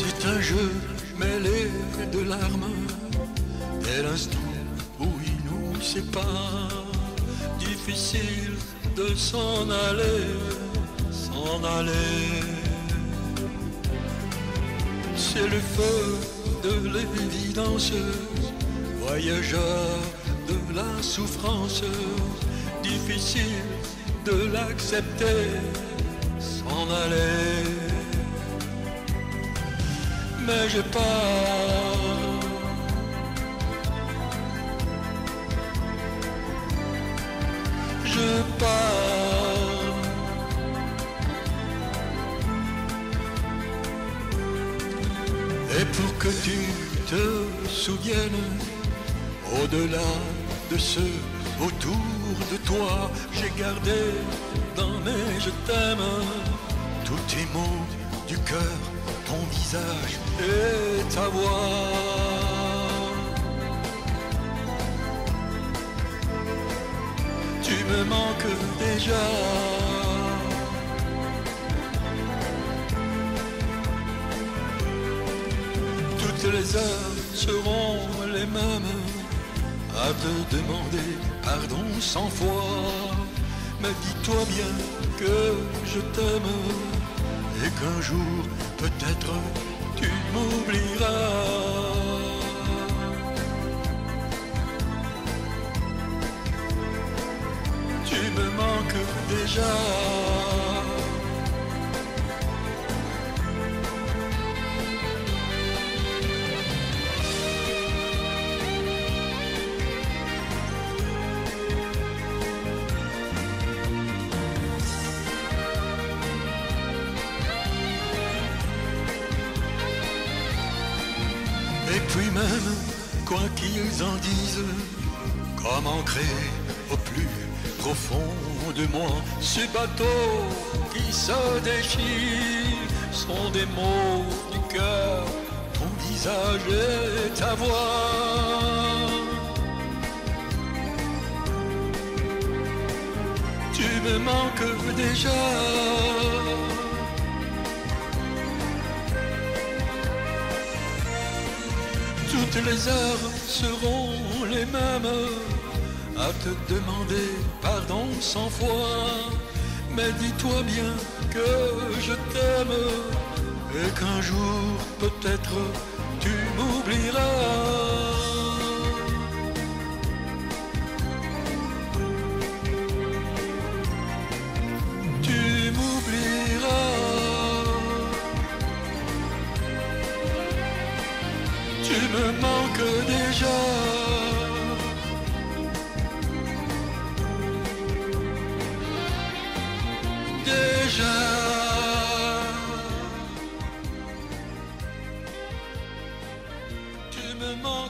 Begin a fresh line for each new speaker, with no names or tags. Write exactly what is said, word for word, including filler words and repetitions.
C'est un jeu mêlé de larmes, dès l'instant où il nous sépare. Difficile de s'en aller, s'en aller. C'est le feu de l'évidence, voyageur de la souffrance. Difficile de l'accepter, s'en aller. Mais je pars, je pars. Et pour que tu te souviennes, au-delà de ceux autour de toi, j'ai gardé dans mes je t'aime tous tes mots du cœur, ton visage et ta voix. Tu me manques déjà. Toutes les heures seront les mêmes à te demander pardon cent fois. Mais dis-toi bien que je t'aime et qu'un jour peut-être tu m'oublieras. Tu me manques déjà. Et puis même, quoi qu'ils en disent, comme ancré au plus profond de moi, ces bateaux qui se déchirent sont des mots du cœur, ton visage et ta voix. Tu me manques déjà. Toutes les heures seront les mêmes à te demander pardon cent fois. Mais dis-toi bien que je t'aime et qu'un jour peut-être tu m'oublieras. Tu m'oublieras. Tu me manques déjà. Déjà. Tu me manques.